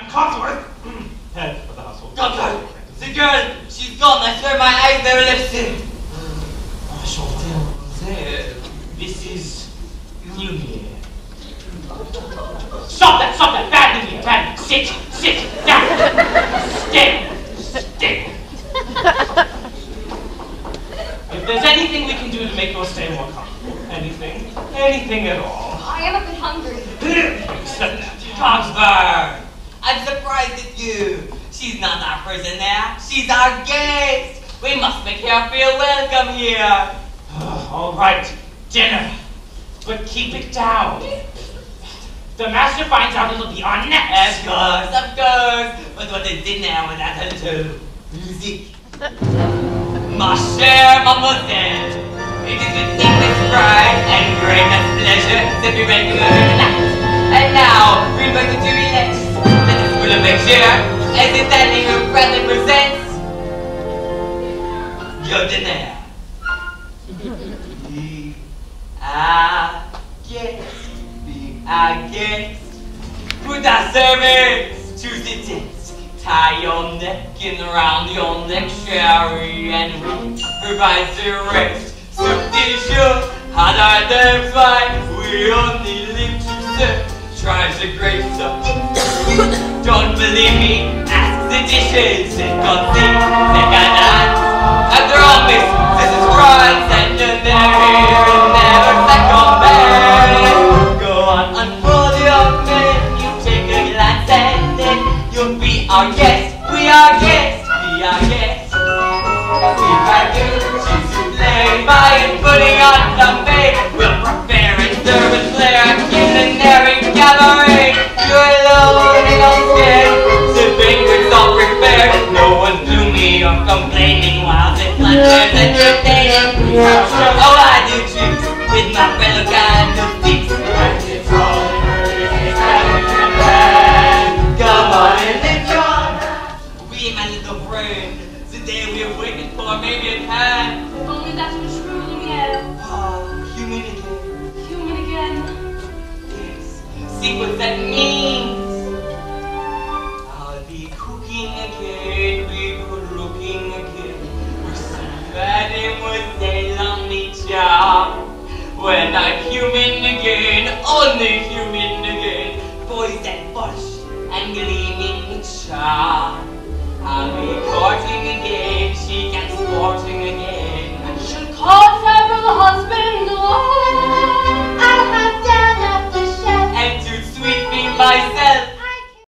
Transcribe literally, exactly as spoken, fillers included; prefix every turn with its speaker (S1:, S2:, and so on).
S1: Cogsworth, head of the household.
S2: Doctor, the girl, she's gone. I swear my eyes never left her.
S1: Enchanté. This is Lumière. Stop that! Stop that! Bad Lumière! Bad! Sit! Sit! Down! Stay! Stay! If there's anything we can do to make your stay more comfortable, anything, anything at all.
S3: I am a bit hungry.
S1: Except that.
S2: Cogsworth, I'm surprised at you. She's not our prisoner. She's our guest. We must make her feel welcome here.
S1: All right, dinner, but keep it down. The master finds out it'll be our next.
S2: Of course, of course. But what is dinner without a little music? Ma chère mademoiselle, it is with deepest pride and greatest pleasure to be making her relax. And now, we're going to relax. Let us pull a picture as the dining room proudly presents your dinner. We are guests, we are guests. Put our servants to the desk. Tie your neck and round your neck, Sherry, and we provide the rest. Soup du jour, hot hors d'oeuvres, why we only live to serve. Try the great stuff. Don't believe me, ask the dishes. Take on things, take on hands. After all, miss, this is France, and you're here and never second best. Go on, unfold your menu, take a glance, and then you'll be our guest. We are guests, we are guests. We are you, choose to play by and putting on some bait. We'll prepare and serve and play our culinary cabaret. You're alone and upstairs, the banquet's all prepared. No one's gloomy or complaining while the luncheon's entertaining. Oh, I do choose with my fellow kind of thieves. And it's all come on and enjoy. We, my little friend, the day we're waiting for, maybe at hand.
S3: If only that was true, Lumière.
S2: Oh, human again.
S3: Human again.
S2: Yes. See what that means. I'll be cooking again, be good looking again. We're so bad and with a lonely job. When I'm human again, only human again. Boys that bush and gleaming charm. I'll be